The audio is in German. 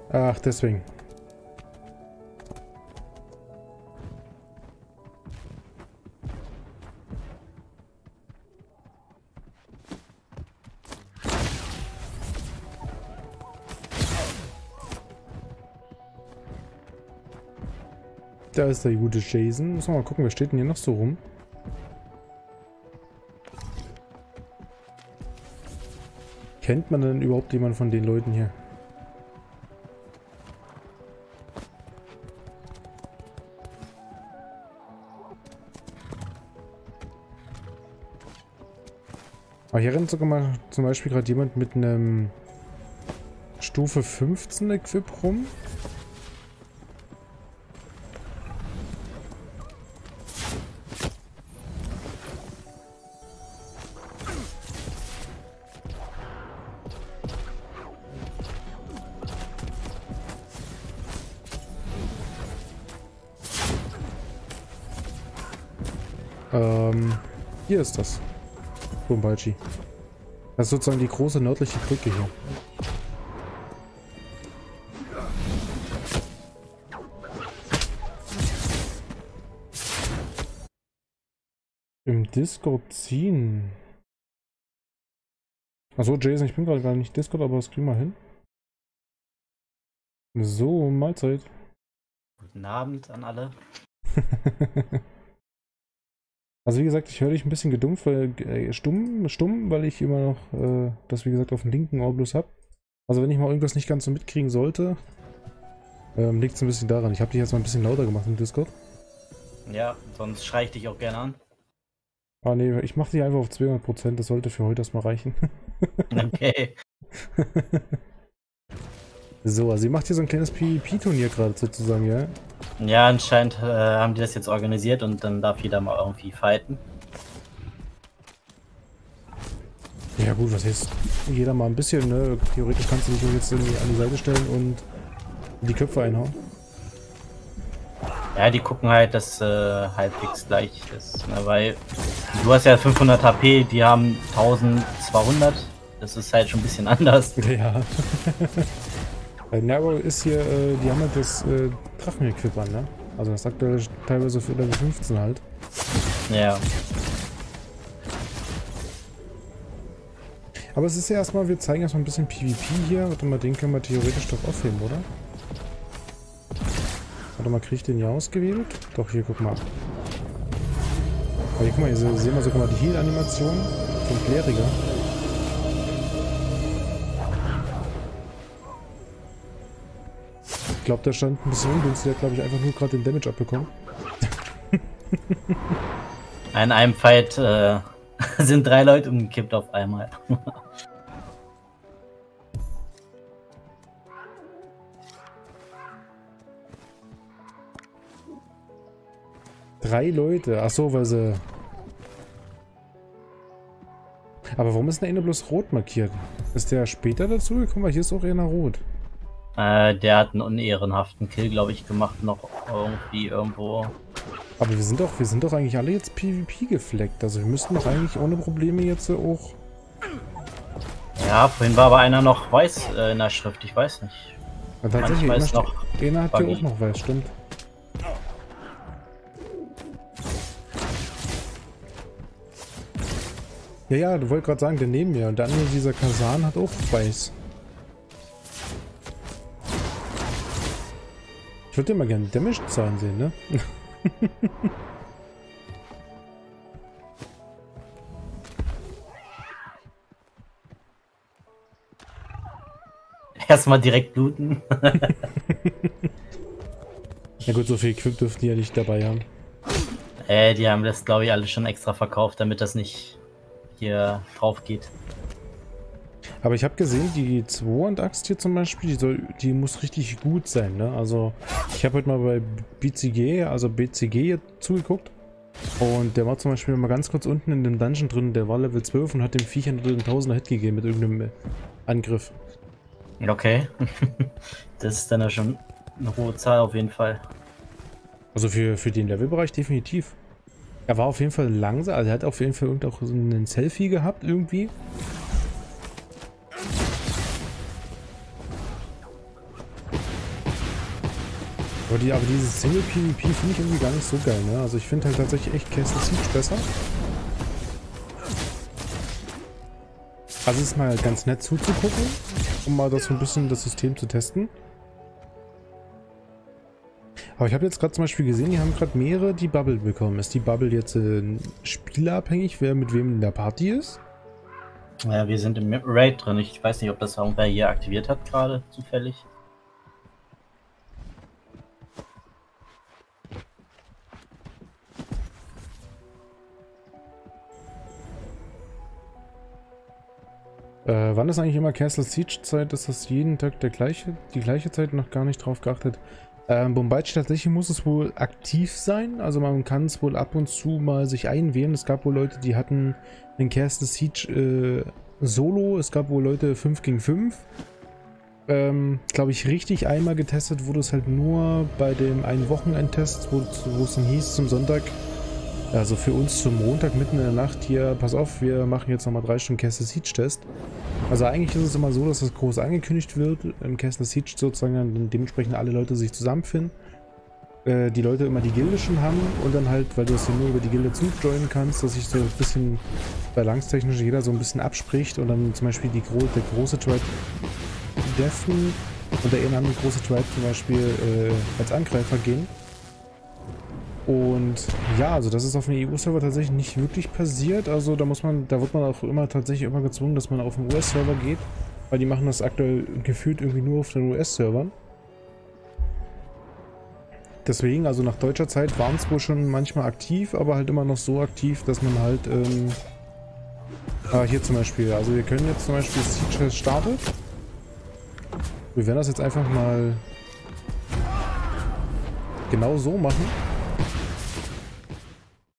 Ach, deswegen. Da ist der gute Jason. Müssen wir mal gucken, wer steht denn hier noch so rum? Kennt man denn überhaupt jemanden von den Leuten hier? Aber hier rennt sogar mal zum Beispiel gerade jemand mit einem Stufe 15 Equip rum. Hier ist das. Bumbachi. Das ist sozusagen die große nördliche Brücke hier. Im Discord ziehen. Achso, Jason, ich bin gerade gar nicht Discord, aber das kriegen wir hin. So, Mahlzeit. Guten Abend an alle. Also wie gesagt, ich höre dich ein bisschen gedumpft, weil, stumm, weil ich immer noch das wie gesagt auf dem linken Ohr bloß habe. Also wenn ich mal irgendwas nicht ganz so mitkriegen sollte, liegt es ein bisschen daran. Ich habe dich jetzt mal ein bisschen lauter gemacht im Discord. Ja, sonst schreie ich dich auch gerne an. Ah nee, ich mache dich einfach auf 200%, das sollte für heute erstmal reichen. Okay. So, also ihr macht hier so ein kleines PvP-Turnier gerade sozusagen, ja? Ja, anscheinend haben die das jetzt organisiert und dann darf jeder mal irgendwie fighten. Ja gut, was heißt jeder mal ein bisschen, ne? Theoretisch kannst du dich jetzt irgendwie an die Seite stellen und die Köpfe einhauen. Ja, die gucken halt, dass halbwegs gleich ist, ne? Weil du hast ja 500 HP, die haben 1200. Das ist halt schon ein bisschen anders. Ja. Bei Nero ist hier, die haben halt das Drachen-Equip an, ne? Also das sagt er teilweise für Level 15 halt. Ja. Aber es ist ja erstmal, wir zeigen erstmal ein bisschen PvP hier. Warte mal, den können wir theoretisch doch aufheben, oder? Warte mal, kriege ich den hier ausgewählt? Doch, hier, guck mal. Aber hier, guck mal, hier sehen wir sogar mal die Heal-Animation vom Kleriker. Ich glaube, der stand ein bisschen ungünstig. Der hat, glaube ich, einfach nur gerade den Damage abbekommen. In einem Fight sind 3 Leute umgekippt auf einmal. 3 Leute. Achso, weil sie... Aber warum ist der eine bloß rot markiert? Ist der später dazu gekommen? Weil hier ist auch einer rot. Der hat einen unehrenhaften Kill, glaube ich, gemacht, noch irgendwie irgendwo. Aber wir sind doch eigentlich alle jetzt PvP gefleckt. Also wir müssten doch eigentlich ohne Probleme jetzt auch... Ja, vorhin war aber einer noch weiß in der Schrift, ich weiß nicht. Ja, tatsächlich, einer hat hier buggy. auch noch weiß, stimmt. Ja, ja, du wolltest gerade sagen, der neben mir. Und der andere, dieser Kasan, hat auch weiß. Ich würde immer gerne Damage-Zahlen sehen, ne? Erstmal direkt bluten. Ja gut, so viel Equip dürften die ja nicht dabei haben. Die haben das, glaube ich, alle schon extra verkauft, damit das nicht hier drauf geht. Aber ich habe gesehen, die Zweihand-Axt hier zum Beispiel, die muss richtig gut sein, ne? Also, ich habe heute mal bei BCG zugeguckt. Und der war zum Beispiel mal ganz kurz unten in dem Dungeon drin, der war Level 12 und hat dem Viech einen 1000er Hit gegeben mit irgendeinem Angriff. Okay. Das ist dann ja schon eine hohe Zahl auf jeden Fall. Also für den Levelbereich definitiv. Er war auf jeden Fall langsam, also er hat auf jeden Fall auch so einen Selfie gehabt irgendwie. Aber dieses Single PvP finde ich irgendwie gar nicht so geil, ne? Also ich finde halt tatsächlich echt Castle Siege besser. Also es ist mal ganz nett zuzugucken, um mal das so ein bisschen das System zu testen. Aber ich habe jetzt gerade zum Beispiel gesehen, die haben gerade mehrere die Bubble bekommen. Ist die Bubble jetzt spielerabhängig, wer mit wem in der Party ist? Ja, wir sind im Raid drin. Ich weiß nicht, ob das irgendwer hier aktiviert hat gerade, zufällig. Wann ist eigentlich immer Castle Siege Zeit? Ist das jeden Tag die gleiche Zeit? Noch gar nicht drauf geachtet. Bombaichi, tatsächlich muss es wohl aktiv sein. Also man kann es wohl ab und zu mal sich einwählen. Es gab wohl Leute, die hatten den Castle Siege Solo. Es gab wohl Leute 5 gegen 5. Glaube ich, richtig einmal getestet wurde es halt nur bei dem einen Wochenendtest, wo es dann hieß zum Sonntag. Also für uns zum Montag mitten in der Nacht hier, pass auf, wir machen jetzt nochmal 3 Stunden Castle Siege Test. Also eigentlich ist es immer so, dass das groß angekündigt wird, im Castle Siege sozusagen dann dementsprechend alle Leute sich zusammenfinden. Die Leute immer die Gilde schon haben und dann halt, weil du das ja nur über die Gilde zujoinen kannst, dass sich so ein bisschen balancetechnisch jeder so ein bisschen abspricht und dann zum Beispiel der große Tribe deffen und der andere große Tribe zum Beispiel als Angreifer gehen. Und ja, also das ist auf dem EU-Server tatsächlich nicht wirklich passiert. Also da wird man auch immer tatsächlich immer gezwungen, dass man auf den US-Server geht, weil die machen das aktuell gefühlt irgendwie nur auf den US-Servern. Deswegen, also nach deutscher Zeit waren es wohl schon manchmal aktiv, aber halt immer noch so aktiv, dass man halt hier zum Beispiel, also wir können jetzt zum Beispiel Siege startet. Wir werden das jetzt einfach mal genau so machen.